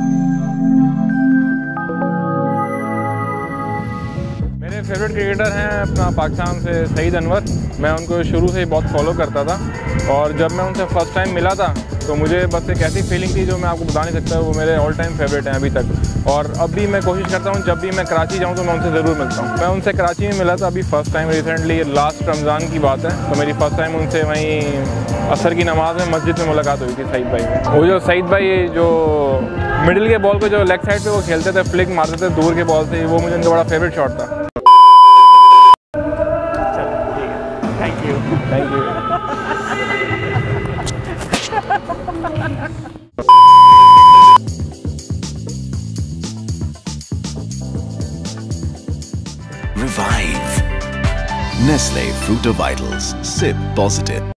मेरे favourite cricketer हैं अपना पाकिस्तान से सईद अनवर। मैं उनको शुरू से ही बहुत फॉलो करता था और जब मैं उनसे फ़र्स्ट टाइम मिला था तो मुझे बस एक ऐसी फीलिंग थी जो मैं आपको बता नहीं सकता। वो मेरे ऑल टाइम फेवरेट हैं अभी तक और अब भी मैं कोशिश करता हूँ जब भी मैं कराची जाऊँ तो मैं उनसे ज़रूर मिलता हूँ। मैं उनसे कराची में मिला था अभी first time recently, last Ramzan की बात है। तो मेरी फ़र्स्ट टाइम उनसे वहीं असर की नमाज़ में मस्जिद में मुलाकात हुई थी सईद भाई। वो जो सईद भाई जो मिडिल के बॉल को जो लेग साइड पे वो खेलते थे, फ्लिक मारते थे दूर के बॉल से, वो मुझे उनका बड़ा फेवरेट शॉट था। Thank you. Thank you. Revive. Nestle Fruit of Vitals. Sip positive.